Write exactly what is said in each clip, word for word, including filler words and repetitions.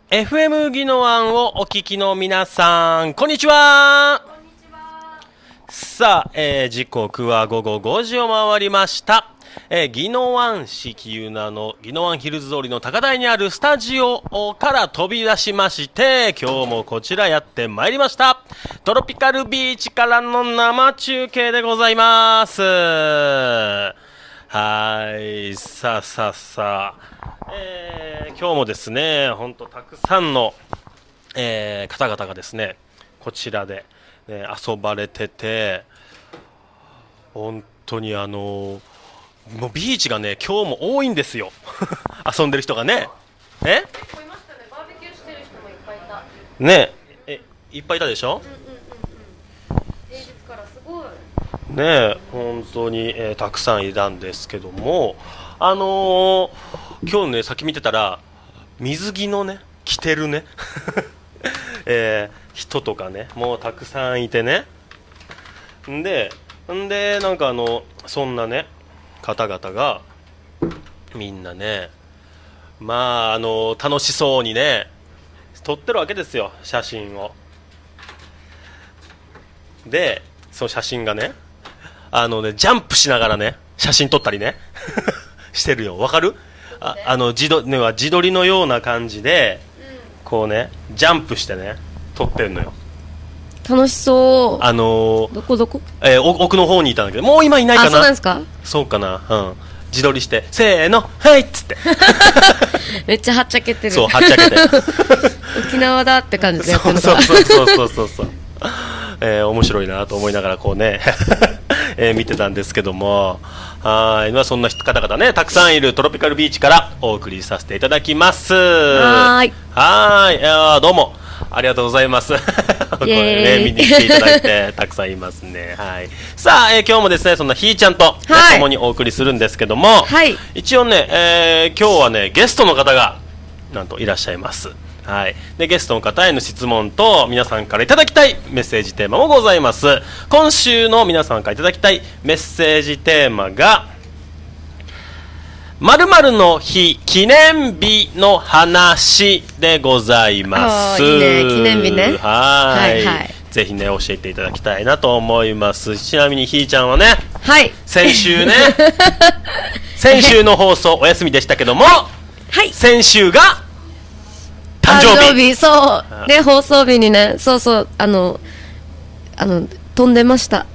エフエム ギノワンをお聞きの皆さん、こんにちは。 こんにちは。 さあ、えー、時刻は午後ごじを回りました。えー、ギノワン市喜友名のギノワンヒルズ通りの高台にあるスタジオから飛び出しまして、今日もこちらやってまいりました。トロピカルビーチからの生中継でございます。はい、さあさあさあ、えー、今日もですね、ほんとたくさんの、えー、方々がですね、こちらで、ね、遊ばれてて、本当にあのー、もうビーチがね、今日も多いんですよ。遊んでる人がね。え？ こいましたね。バーベキューしてる人もいっぱいいた。 ねえ、いっぱいいたでしょ？ うんうんうんうん。平日からすごい。 ねえ、本当に、えー、たくさんいたんですけども、あのー、今日ね、先見てたら水着のね、着てるね、えー、人とかね、もうたくさんいてね。んで、んでなんかあのそんなね。方々がみんなね、まああの楽しそうにね撮ってるわけですよ、写真を。でその写真がね、あのねジャンプしながらね写真撮ったりねしてるよ。わかる？あ, あの自撮、ね、自撮りのような感じで、うん、こうねジャンプしてね撮ってるのよ。 楽しそう。 あのー、 どこどこ、 えー、奥の方にいたんだけど、もう今いないかな。 あ、そうなんですか。 そうかな、うん、自撮りしてせーのはいっつってめっちゃはっちゃけてる。 そうはっちゃけて沖縄だって感じでやってるのか。 そうそうそうそうそうそう、えー、面白いなと思いながらこうね、えー、見てたんですけども、はい、まあ、そんな方々ねたくさんいるトロピカルビーチからお送りさせていただきます。 はーいはーい、あーどうもありがとうございますこれ、ね、見に来ていただいてたくさんいますね。はい、さあ、えー、今日もですねそんなひーちゃんと、ね、はい、共にお送りするんですけども、はい、一応ね、えー、今日はねゲストの方がなんといらっしゃいます。はい、でゲストの方への質問と皆さんからいただきたいメッセージテーマもございます。今週の皆さんからいただきたいメッセージテーマが〇〇の日記念日の話でございます。 いいね、記念日ね。 はい、はいはい、ぜひね教えていただきたいなと思います。ちなみにひーちゃんはね、はい、先週ね先週の放送お休みでしたけども、はい、先週が誕生日。誕生日、 そうね、放送日にね、そうそう、あのあの飛んでました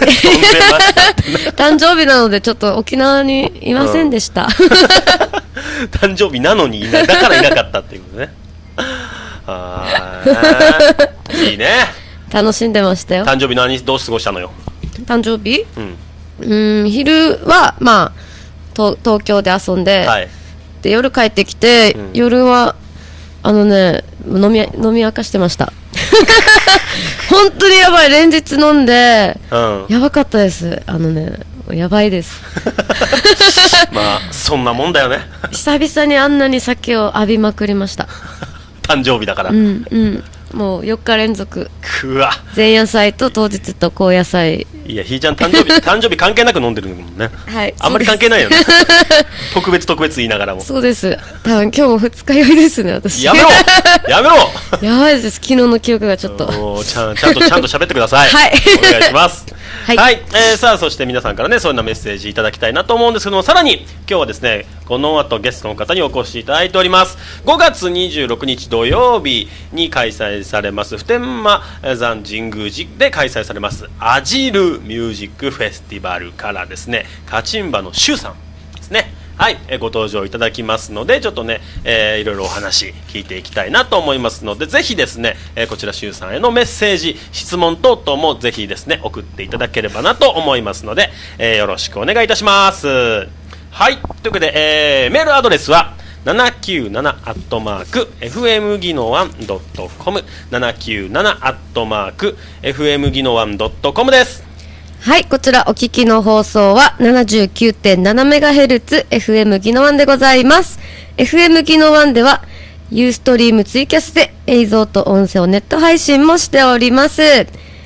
誕生日なのでちょっと沖縄にいませんでした、うん、 誕生日なのにいない、だからいなかったっていうことね。あいいね、 楽しんでましたよ。 誕生日何どう過ごしたのよ。 誕生日、うん、うん昼はまあと東京で遊んで、はい、で夜帰ってきて、うん、夜はあのね飲み飲み明かしてました本当にやばい、連日飲んで、うん、やばかったです。あのねやばいですまあそんなもんだよね久々にあんなに酒を浴びまくりました誕生日だから、 うんうん、もうよっか連続、 うわ、 前夜祭と当日と後夜祭。 いやひーちゃん誕生日誕生日関係なく飲んでるもんね。はい、あんまり関係ないよね特別特別言いながらも。そうです、 多分今日も二日酔いですね私。 やめろやめろやばいです、昨日の記憶がちょっとちゃん、ちゃんとちゃんと喋ってくださいはいお願いしますはい、はい、えー、さあそして皆さんからねそういうなメッセージいただきたいなと思うんですけども、さらに今日はですねこの後ゲストの方にお越しいただいております。ごがつにじゅうろくにち土曜日に開催されます普天間山神宮寺で開催されますアジルミュージックフェスティバルからですねカチンバのシュウさんですね、はい、えご登場いただきますのでちょっとね、えー、いろいろお話聞いていきたいなと思いますので、ぜひですね、えー、こちらシュウさんへのメッセージ質問等々もぜひですね送っていただければなと思いますので、えー、よろしくお願いいたします。はい、というわけで、えー、メールアドレスはななきゅうななアットマークエフエムギノワンドットコム ななきゅうななアットマークエフエムギノワンドットコム です。 はい、こちらお聞きの放送は ななじゅうきゅうてんななメガヘルツ エフエム ギノワンでございます。 エフエム ギノワンではユーストリームツイキャスで映像と音声をネット配信もしております。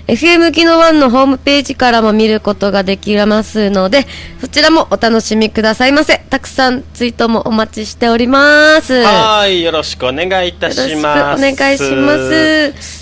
エフエム ギノワンのホームページからも見ることができますので、そちらもお楽しみくださいませ。たくさんツイートもお待ちしております。 はい、よろしくお願いいたします。 よろしくお願いします。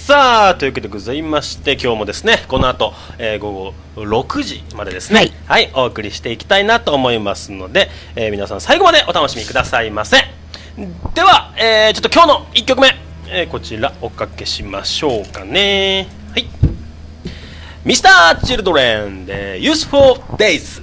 さあ、というわけでございまして、今日もですね、この後、えー、午後ろくじまでですね、はい、はい、お送りしていきたいなと思いますので、えー、皆さん最後までお楽しみくださいませ。では、えー、ちょっと今日のいっきょくめ、えー、こちらおかけしましょうかね。はい、ミスターチルドレンで Useful Days。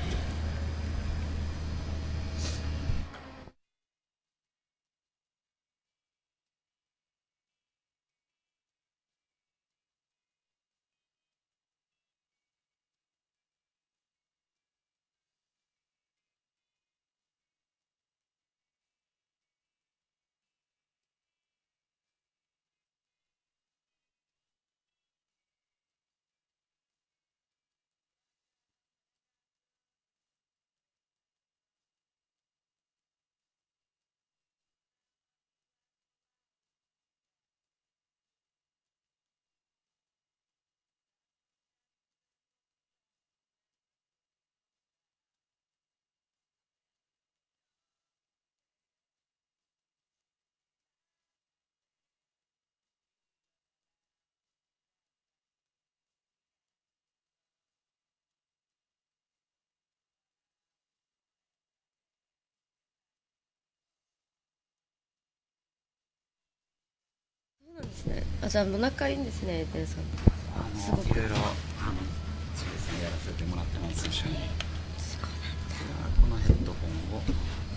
そうなんですね。あ、じゃあ仲いいんですね、エテンさん。 すごくいろいろ、そうですね、やらせてもらってます。一緒に。このヘッドホンを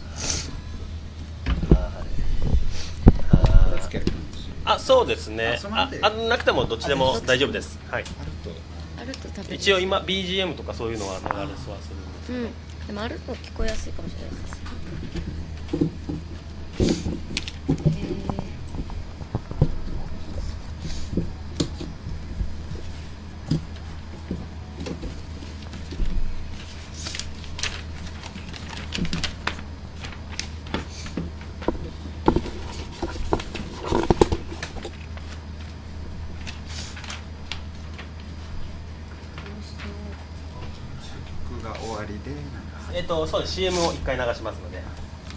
つける感じ。 あ、そうですね。あ、あなくてもどっちでも大丈夫です。はい。 あると食べ一応今 ビージーエム とかそういうのは流れそうはするんですけど、うん、でもあると聞こえやすいかもしれないです。 えっと、そうです。シーエム をいっかい流しますので。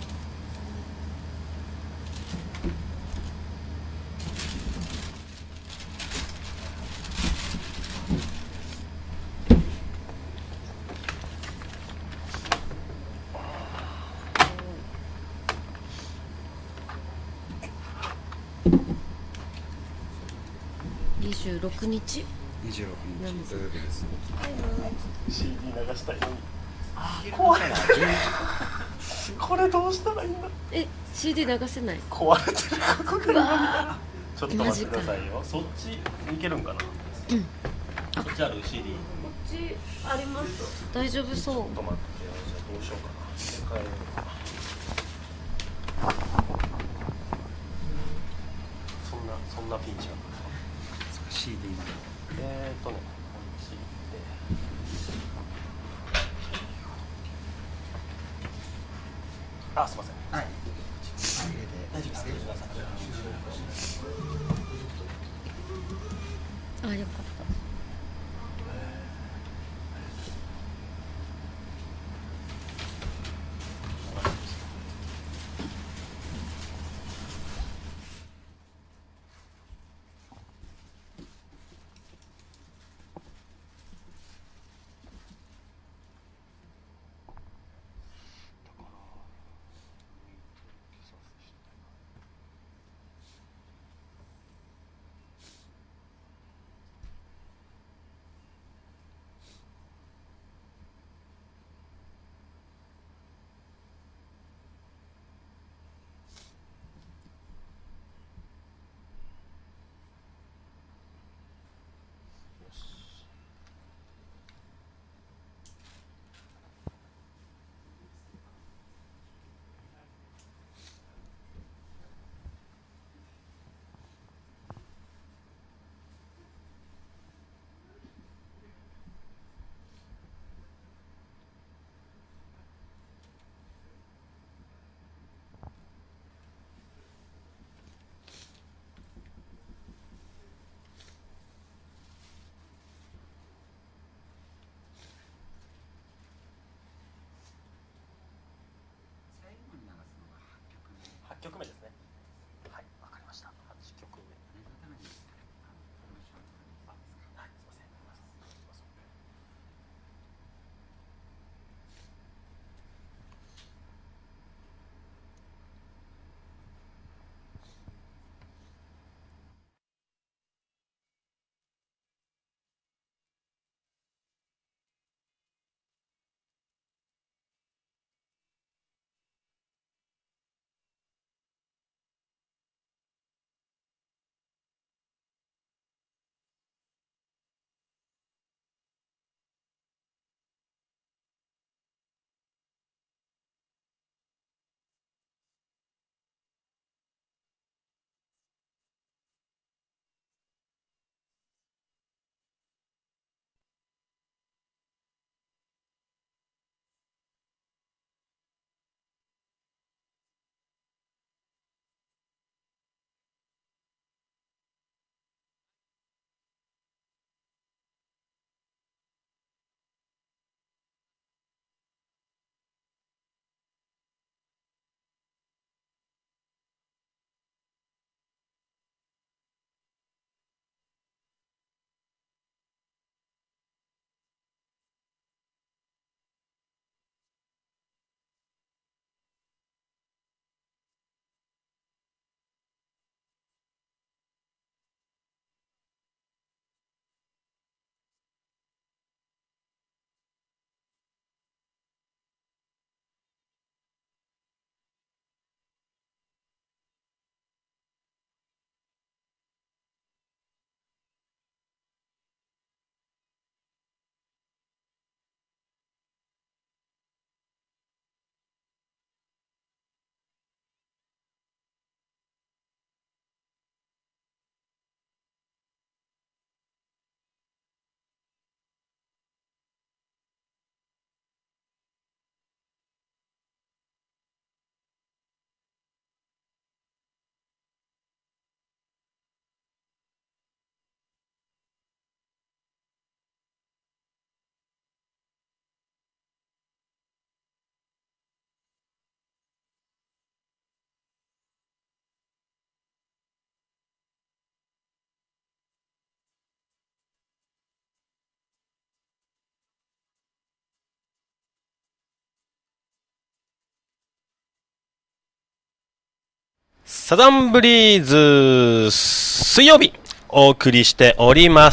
にじゅうろくにちにじゅうろくにち土曜日です。 シーディー 流したいのに。怖い。これどうしたらいいんだ。 え、シーディー 流せない。 壊れてるここが。ちょっと待ってくださいよ。そっちいけるんかな。うん。そっちある シーディー。こっちあります。大丈夫そう。ちょっと待って、 じゃあどうしようかな。入れ替えようか。そんなそんなピンチなんだ。 シーディー まで。 えーっとね、こっちで。あ、すみません。 はい。入れて大丈夫です。入れてください。 あ、よかった。 サザンブリーズ水曜日お送りしております。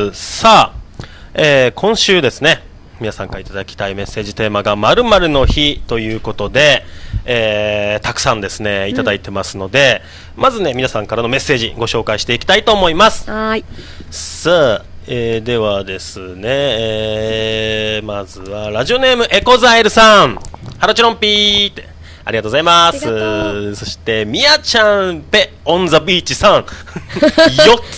さあ、えー、今週ですね、皆さんからいただきたいメッセージテーマが〇〇の日ということで、えー、たくさんですねいただいてますので、うん、まずね皆さんからのメッセージご紹介していきたいと思います。 はい。 さあ、えー、ではですね、えー、まずはラジオネームエコザエルさん、ハロチロンピーってありがとうございます。そしてみやちゃんぺオンザビーチさんよっつって、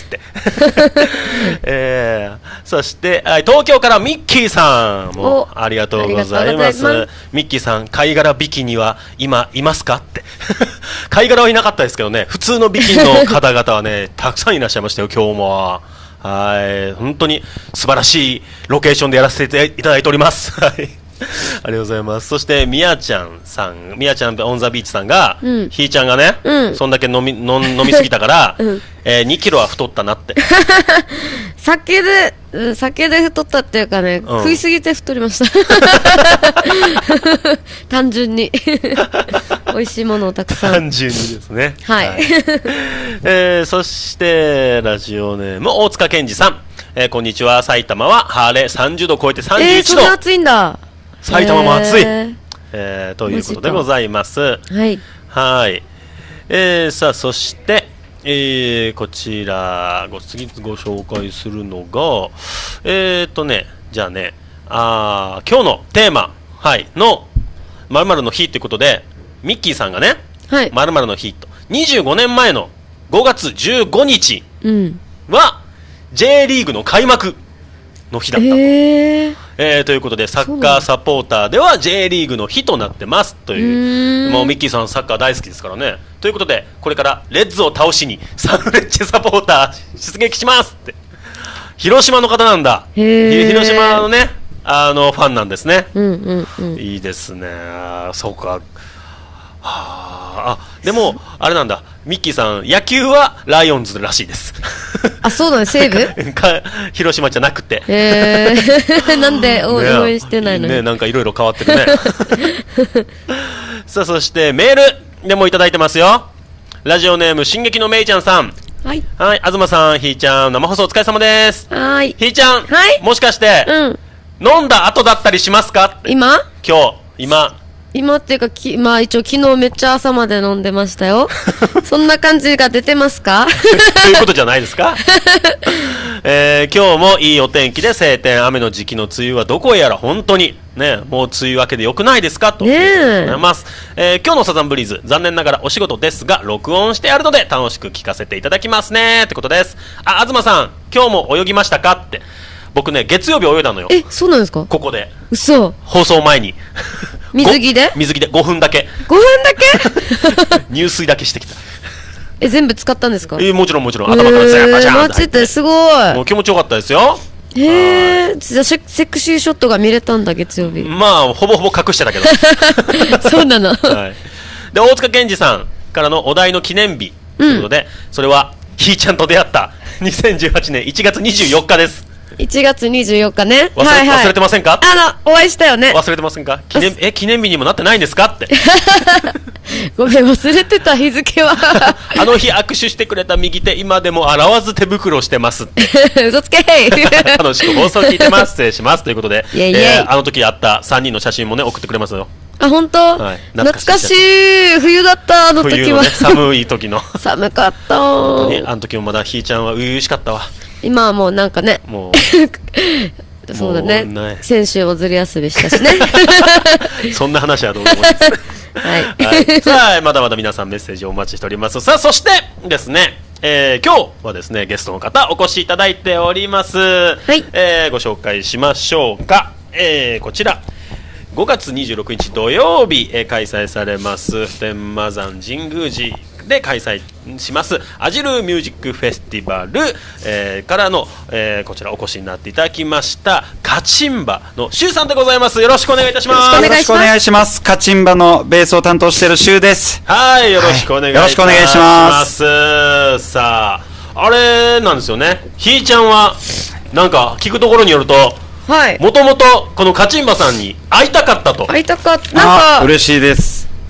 えー、そして東京からミッキーさんもありがとうございます。ミッキーさん、貝殻ビキニは今いますかって貝殻はいなかったですけどね、普通のビキニの方々はねたくさんいらっしゃいましたよ今日も。はい、本当に素晴らしいロケーションでやらせていただいております。はいありがとうございます。そしてみやちゃんさん、みやちゃんオンザビーチさんが、うん、ひーちゃんがね、うん、そんだけ飲み飲飲みすぎたから、うんえー、にキロは太ったなって酒で酒で太ったっていうかね、うん、食いすぎて太りました単純に美味しいものをたくさん単純にですね。 はい、はいえー、そしてラジオネーム大塚健二さん、えー、こんにちは。埼玉は晴れさんじゅうど超えてさんじゅういちど、 えー、そんな暑いんだ。 埼玉も暑い、えーえー、ということでございます。 はい、 はい、えー、さあそして、えー、こちらご次ご紹介するのがえーとねじゃあねあ今日のテーマ、はい、の〇〇の日ということでミッキーさんがね、はい、〇〇の日とにじゅうごねんまえのごがつじゅうごにちは、うん、J リーグの開幕の日だったと、えーえー、ということでサッカーサポーターでは J リーグの日となってますという、もうミッキーさんサッカー大好きですからね。ということでこれからレッズを倒しにサンフレッチェサポーター出撃しますって。広島の方なんだ。広島のねあのファンなんですね、 うんうんうん、 いいですね。そうか、はあ、でもあれなんだ、ミッキーさん野球はライオンズらしいですあ、そうだね、西武広島じゃなくて、 えー、なんで応援してないのに、 ね、なんかいろいろ変わってるねさあそしてメールでもいただいてますよ。ラジオネーム進撃のめいちゃんさん、 はい、 はい、東さん、ひーちゃん、生放送お疲れ様です。 はい、 ひーちゃん、 はい、 もしかして、うん、飲んだ後だったりしますか？ 今今日今今っていうかき、まあ一応昨日めっちゃ朝まで飲んでましたよそんな感じが出てますかということじゃないですか、えー、今日もいいお天気で晴天、雨の時期の梅雨はどこへやら本当にね、もう梅雨明けでよくないですかということでございます、えー、今日のサザンブリーズ残念ながらお仕事ですが録音してあるので楽しく聞かせていただきますねってことです。あ、東さん今日も泳ぎましたかって。僕ね月曜日泳いだのよ。 え、そうなんですか？ ここで嘘、 放送前に水着で水着でごふんだけごふんだけ入水だけしてきた。 え、全部使ったんですか？ えー、もちろんもちろん頭から全部バシャーンと入って、 マジですごい、 もう気持ちよかったですよ。 へえ、じゃあセクシーショットが見れたんだ月曜日。 まあほぼほぼ隠してたけどそうなの、はい、 で大塚健二さんからのお題の記念日ということで、うん、それはひーちゃんと出会ったにせんじゅうはちねんいちがつにじゅうよっかです。 いちがつにじゅうよっかね。 忘れ、はいはい、忘れてませんか？ あのお会いしたよね。 忘れてませんか？記念え記念日にもなってないんですかってごめん忘れてた日付はあの日握手してくれた右手今でも洗わず手袋してますって嘘つけ楽しく放送聞いてます失礼しますということで、イエイイエイ、えー、あの時あったさんにんの写真もね送ってくれますよ。 あ、本当、はい、懐かしい冬だったあの時は。冬の、ね、 寒い時の寒かった本当にあの時もまだひーちゃんは初々しかったわ。 今はもうなんかねもうそうだね、先週おずり休みしたしねそんな話はどうでもいいですはい、はい、さあまだまだ皆さんメッセージをお待ちしております。さあそしてですね、えー、今日はですねゲストの方お越しいただいております、はい、えー、ご紹介しましょうか、えー、こちらごがつにじゅうろくにち土曜日、えー、開催されます天満山神宮寺で開催しますアジルミュージックフェスティバル、えー、からの、えー、こちらお越しになっていただきましたカチンバのシュウさんでございます。よろしくお願いいたします。 よろしくお願いします。カチンバのベースを担当しているシュウです。 はい、よろしくお願いいたします、はい、よろしくお願いします。さああれなんですよね、ひーちゃんはなんか聞くところによるともともとこのカチンバさんに会いたかったと。 会いたかった、なんか嬉しいです。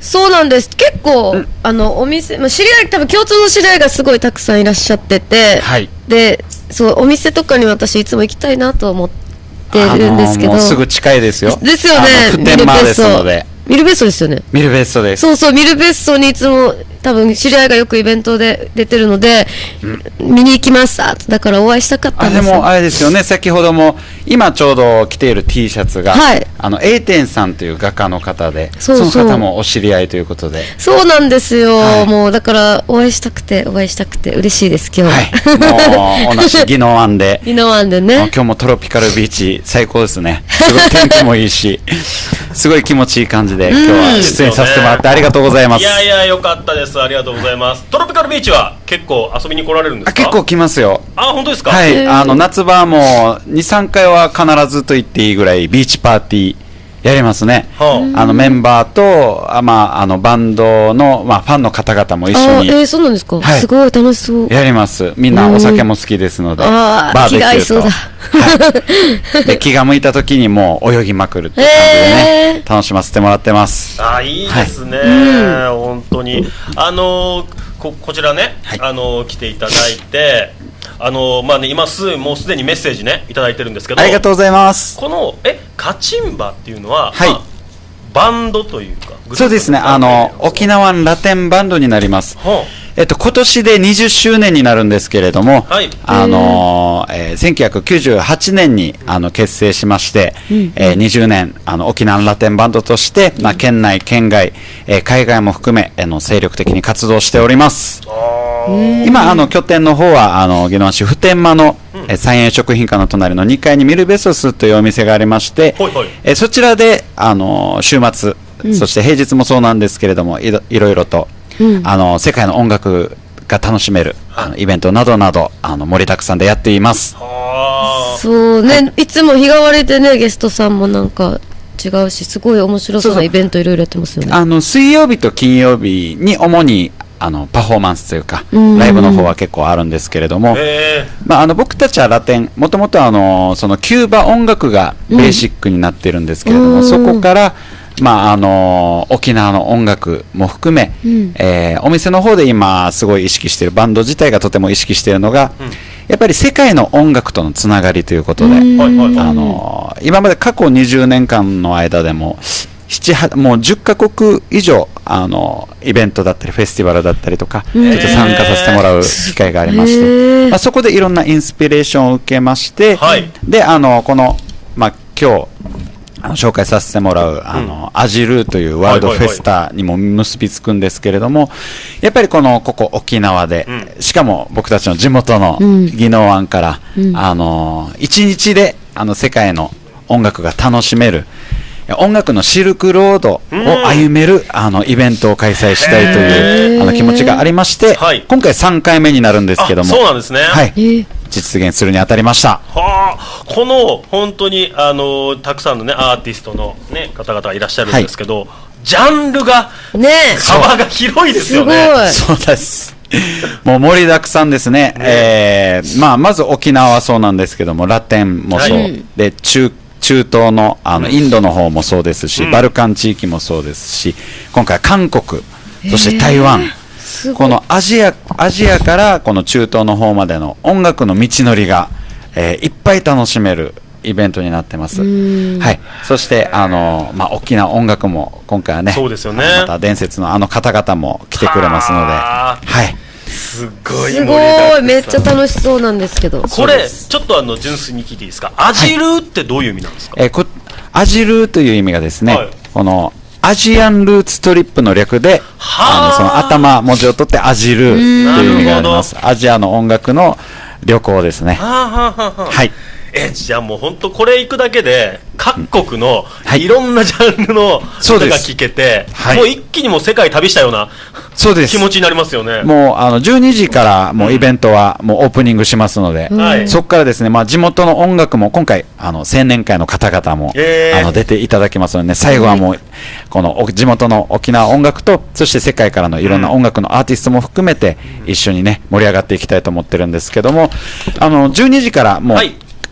そうなんです。結構、うん、あのお店、まあ、知り合い多分共通の知り合いがすごいたくさんいらっしゃってて、はい、でそうお店とかに私いつも行きたいなと思ってるんですけど、あのー、 もうすぐ近いですよ。 ですよね。 普天間ですので。 ミルベストですよね。 ミルベストです。 そうそう、ミルベストにいつも多分知り合いがよくイベントで出てるので、うん、見に行きます。だからお会いしたかったんですよ。 あでもあれですよね、先ほども今ちょうど着ている T シャツが、はい、あの A 店さんという画家の方で、そうそう、その方もお知り合いということで。 そうなんですよ、はい、もうだからお会いしたくてお会いしたくて嬉しいです今日は、 はい、もう同じ宜野湾で宜野湾でね、 今日もトロピカルビーチ最高ですね。すごい天気もいいしすごい気持ちいい感じで今日は出演させてもらってありがとうございます。 いやいやよかったです、ありがとうございます。トロピカルビーチは結構遊びに来られるんですか？ あ結構来ますよ。 あ本当ですか？ はい、あの夏場も にさんかいは必ずと言っていいぐらいビーチパーティーやりますね、はあ、あのメンバーとあ、まあ、あのバンドの、まあ、ファンの方々も一緒に。 あ、えー、そうなんですか、はい、すごい楽しそうやります。みんなお酒も好きですので、 あバーベキューと、 はい、で気が向いた時にもう泳ぎまくるっていう感じでね、えー、楽しませてもらってます。 あいいですね、はい、本当にあのー、こ, こちらね、はい、あのー、来ていただいてあのーまあね、今すもうすでにメッセージねいただいてるんですけど、 ありがとうございます。 このえカチンバっていうのは、はい、まあ、バンドというかそうですね、あの沖縄ラテンバンドになります。はあ、えっと、今年でにじゅっしゅうねんになるんですけれども、はい、あのえー、せんきゅうひゃくきゅうじゅうはちねんにあの結成しまして、うん、えー、にじゅうねんあの沖縄ラテンバンドとして、まあ、県内県外、えー、海外も含め、えー、の精力的に活動しております。今あの拠点の方はあの宜野湾市普天間の、うん、えー、三栄食品館の隣のにかいにミルベソスというお店がありまして、はいはい、えー、そちらであの週末、うん、そして平日もそうなんですけれども いろ、いろいろと、うん、あの世界の音楽が楽しめる、はい、あのイベントなどなどあの盛りだくさんでやっています。 そうね、はい、いつも日替わりでねゲストさんもなんか違うしすごい面白そうなイベントいろいろやってますよね。 あの水曜日と金曜日に主にあのパフォーマンスというかライブの方は結構あるんですけれども、まあ、あの僕たちはラテンもともとあのそのキューバ音楽がベーシックになってるんですけれども、うん、そこから、まあ、あの沖縄の音楽も含め、うん、えー、お店の方で今すごい意識しているバンド自体がとても意識しているのが、うん、やっぱり世界の音楽とのつながりということで、あの今まで過去にじゅうねんかんの間でももうじゅっかこく以上あのイベントだったりフェスティバルだったりとかちょっと参加させてもらう機会がありまして、まあ、そこでいろんなインスピレーションを受けまして、はい、であのこの、まあ、今日あの紹介させてもらうあの、うん、アジルーというワールドフェスタにも結びつくんですけれども、やっぱりこのここ沖縄で、うん、しかも僕たちの地元の宜野湾から、うん、あの一日であの世界の音楽が楽しめる音楽のシルクロードを歩める、うん、あのイベントを開催したいというあの気持ちがありまして、はい、今回さんかいめになるんですけども、 そうなんですね、 はい、実現するにあたりました。 はあ、この本当にあのたくさんの、ね、アーティストの、ね、方々がいらっしゃるんですけど、はい、ジャンルが、ね、幅が広いですよね。 そうですもう盛りだくさんですね、ね、えーまあ、まず沖縄はそうなんですけどもラテンもそう、はい、で中中東 の, あのインドの方もそうですし、うん、バルカン地域もそうですし、今回韓国そして台湾、このアジアアジアからこの中東の方までの音楽の道のりが、えー、いっぱい楽しめるイベントになってます。はい、そしてあの、まあ、大きな音楽も今回はね、 そうですよね、 また伝説のあの方々も来てくれますので、はい、 すごいすごいめっちゃ楽しそうなんですけど、 これちょっとあの純粋に聞いていいですか？アジルーってどういう意味なんですか？ はい、えー、こアジルーという意味がですね、はい、このアジアンルーツトリップの略で、あのその頭文字を取ってアジルーという意味があります。アジアの音楽の旅行ですね。はははは、はい。 えじゃあもう本当これ行くだけで各国のいろんなジャンルの歌が聴けて、はい、もう一気にもう世界旅したようなそうです気持ちになりますよね。 もうあのじゅうにじからもうイベントはもうオープニングしますので、うん、そこからですね、まあ、地元の音楽も今回あの青年会の方々も、えー、あの出ていただきますので、ね、最後はもうこの地元の沖縄音楽とそして世界からのいろんな音楽のアーティストも含めて一緒にね盛り上がっていきたいと思ってるんですけども、あのじゅうにじからもう、はい、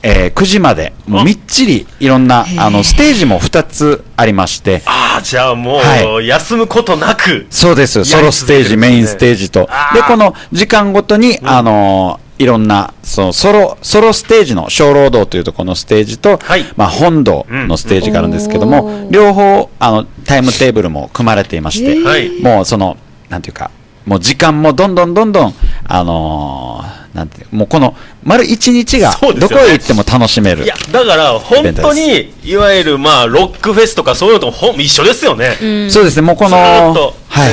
えー、くじまでもうみっちりいろんなあのステージもふたつありまして、 ああじゃあもう、はい、休むことなく、 そうです、ソロステージ、メインステージと、でこの時間ごとに、うん、あのーいろんなそのソロソロステージの小労働というところのステージと、はい、まあ、本堂のステージがあるんですけども、うん、両方あのタイムテーブルも組まれていまして、もうそのなんていうかもう時間もどんどんどんどんあのー、なんてもうこの丸一日がどこへ行っても楽しめる、 ね、いやだから本当にいわゆるまあロックフェスとかそういうのとほ一緒ですよね、 うん、そうですね、もうこのはい、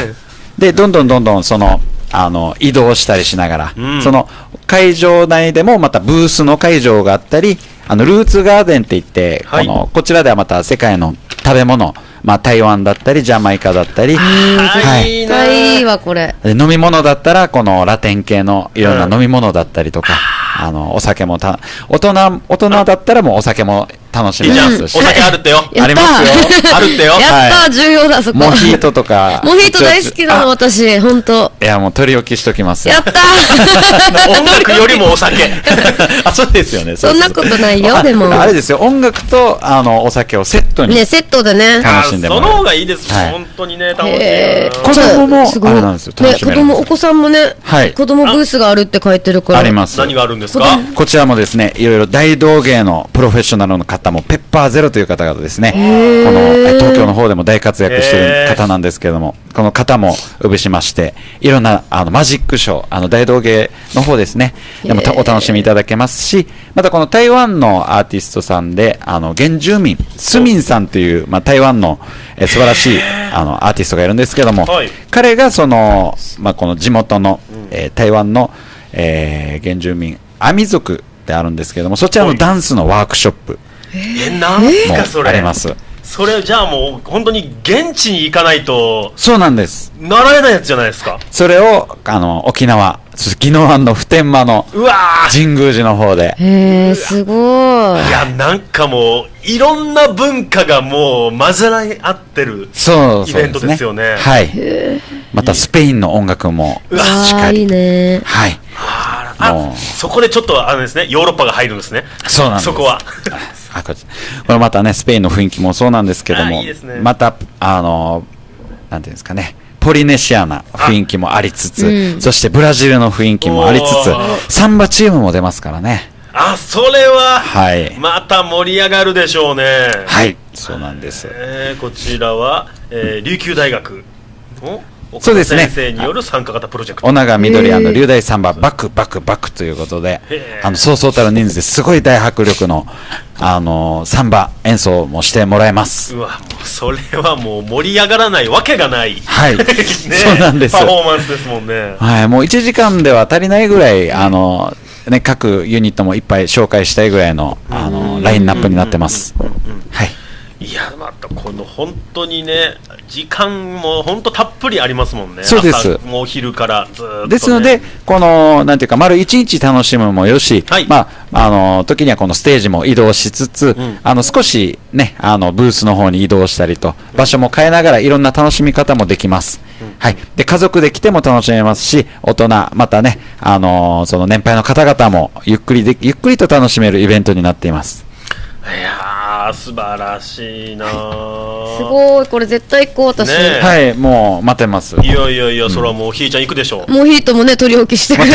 うん、でどんどんどんどんそのあの移動したりしながら、うん、その会場内でもまたブースの会場があったり、あのルーツガーデンっていって、はい、このこちらではまた世界の食べ物、まあ、台湾だったりジャマイカだったり、 はい、絶対いいわこれ。 飲み物だったらこのラテン系のいろんな飲み物だったりとか、うん、あのお酒もた大人大人だったらもうお酒も楽しめますし、 お酒あるってよ、 ありますよ、あるってよ、 やったー、重要だそこ。 モヒートとかモヒート大好きなの私本当。 いやもう取り置きしときますよ。 やったー音楽よりもお酒あ、そうですよね。 そんなことないよ。でもあれですよ、音楽とあのお酒をセットにね、セットでね楽しんでもらう。 その方がいいですもん、はい、本当にね、楽しい。 子供もあれなんですよ、楽しめるんですよ。 子供、お子さんもね、はい、子供ブースがあるって書いてるから。 あります。 何があるんですか。 こちらもですね、いろいろ大道芸のプロフェッショナルの方もペッパーゼロという方々ですね、この東京の方でも大活躍している方なんですけれども、この方もお呼びしまして、いろんなあのマジックショー、あの大道芸の方ですね、でもお楽しみいただけますし、またこの台湾のアーティストさんで、あの原住民スミンさんという、まあ、台湾のえ素晴らしいあのアーティストがいるんですけども、はい、彼がその、まあ、この地元の、えー、台湾の、えー、原住民アミ族であるんですけども、そちらのダンスのワークショップ、 えー、なんすかそれ。 あります。 それじゃあもう本当に現地に行かないと。 そうなんです。 習えないやつじゃないですか。 それをあの沖縄宜野湾の普天間の神宮寺の方で。 へえ、すごい。 いやなんかもういろんな文化がもう混ざり合ってるイベントですよね。 ね、はい。またスペインの音楽もしっかり。 いいね。 はい。 あ、そこでちょっとあのですね、ヨーロッパが入るんですね。 そうなんです。 そこは。 あ、これまたね、スペインの雰囲気もそうなんですけども、いいですね、またあのなんていうんですかね、ポリネシアな雰囲気もありつつ、うん、そしてブラジルの雰囲気もありつつ、サンバチームも出ますからね。 あ、それは、はい、また盛り上がるでしょうね。 はい、そうなんです。 えー、こちらは、えー、琉球大学のそうですね、 先生による参加型プロジェクト、 小長緑庵龍大サンババクバクバクということで、あのそうそうたる人数ですごい大迫力の、あのー、サンバ演奏もしてもらえます。 うわ、もうそれはもう盛り上がらないわけがない、 はい、ね、そうなんです。 パフォーマンスですもんね。 はい、もういちじかんでは足りないぐらい、あのーね、各ユニットもいっぱい紹介したいぐらいの、あのー、ラインナップになってます。はい。 いや、またこの本当にね、時間も本当たっぷりありますもんね。 そうです。 もうお昼からずっと、ね、 ですので、このなんていうか丸一日楽しむもよし、はい、まああの時にはこのステージも移動しつつ、うん、あの少しね、あのブースの方に移動したりと、場所も変えながらいろんな楽しみ方もできます。うん、はい。で家族で来ても楽しめますし、大人またね、あのその年配の方々もゆっくりでゆっくりと楽しめるイベントになっています。 いやー、素晴らしいな、 はい、すごい、これ絶対行こう私、ね、 はい、もう待ってます。 いやいやいや、うん、それはもうひーちゃん行くでしょう。 もうヒートもね取り置きしてくれるし、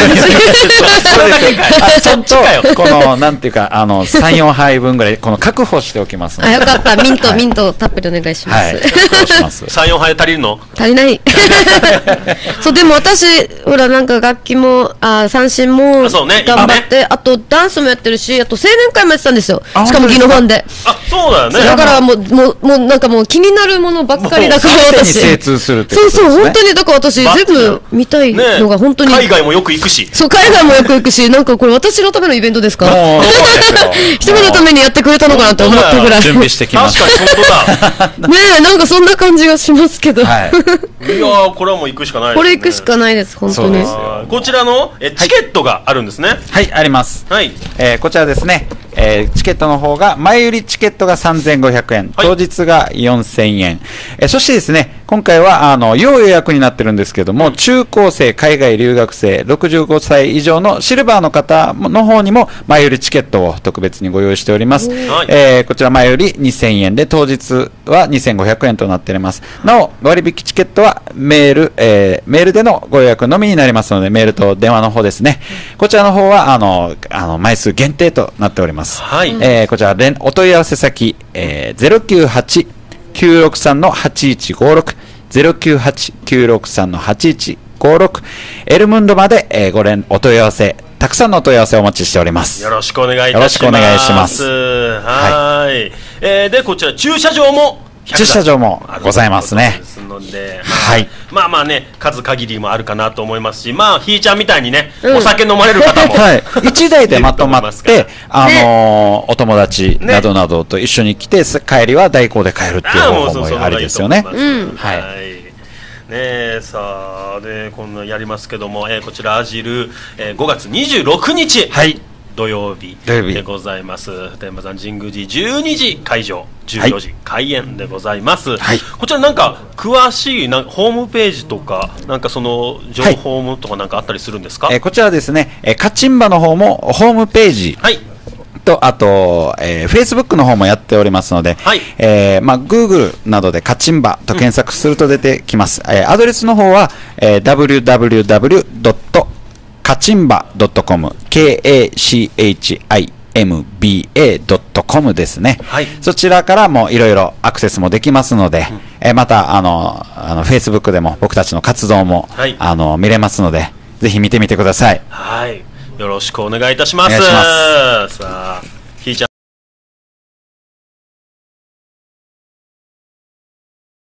ちょっとこのなんていうか、あのさん、よんはいぶんぐらいこの確保しておきますので。 あ、よかった、ミント、はい、ミントたっぷりお願いします。はい、 しますさん、よんはい足りるの？ 足りないそう、でも私ほらなんか楽器もあ三振も頑張って、ね、あとダンスもやってるし、あと青年会もやってたんですよ。しかも宜野湾で。 あ、そうだよね。 だからもうもうもうなんかもう気になるものばっかりだから私。 精通するってことですね。 そうそう、本当にだから私全部見たいのが本当に、 ね、海外もよく行くし。 そう、海外もよく行くし、なんかこれ私のためのイベントですか？一人のためにやってくれたのかなと思ったぐらい。 準備してきました。 確かに本当だ。 ねえ、なんかそんな感じがしますけど。 はい。いやー、これはもう行くしかないですね。 これ行くしかないです本当に。 こちらのえチケットがあるんですね。 はい、あります。 はい。 えー、こちらですね。えー、チケットの方が前売りチケットがさんぜんごひゃくえん、当日がよんせんえん、えー、そしてですね今回はあの要予約になってるんですけども、うん、中高生、海外留学生、ろくじゅうごさい以上のシルバーの方の方にも前売りチケットを特別にご用意しております。えー、こちら前売りにせんえんで当日はにせんごひゃくえんとなっております。なお割引チケットはメール、えー、メールでのご予約のみになりますので、メールと電話の方ですね、こちらの方はあのあの枚数限定となっております。はい、えー、こちらお問い合わせ先、えー、ゼロきゅうはち きゅうろくさん はちいちごろく ゼロきゅうはち きゅうろくさん はちいちごろくエルムンドまで、えー、ご連お問い合わせ、たくさんのお問い合わせをお待ちしております。 よろしくお願いいたします。よろしくお願いします。はい、えー、でこちら駐車場も駐車場もございますね。 ですので、はい、まあまあね、数限りもあるかなと思いますし、まあひーちゃんみたいにね、うん、お酒飲まれる方も、 はい、いちだいでまとまってあのーね、お友達などなどと一緒に来て、帰りは代行で帰るっていう方法もありですよね。はい。 ねえ、さあでこんなやりますけども、えー、こちらアジル、えー、ごがつにじゅうろくにち、はい、土曜日でございます。天満山神宮寺じゅうにじ開場、じゅうよじ開演でございます。はい、こちらなんか詳しいなんかホームページとかなんかその情報とかなんかあったりするんですか？ はい、えー、こちらですね、えー、カチンバの方もホームページ、はい、とあと、えー、Facebook の方もやっておりますので、はい、えーまあ、Google などでカチンバと検索すると出てきます。うん、えー、アドレスの方は、えー、ダブリューダブリューダブリュードットカチンバドットコム ケーエーシーエイチアイエムビーエードットコム ですね。はい、そちらからもいろいろアクセスもできますので、うん、えー、またあのあの Facebook でも僕たちの活動も、はい、あの見れますので、ぜひ見てみてください。 はい、よろしくお願いいたします。お願いします。さあ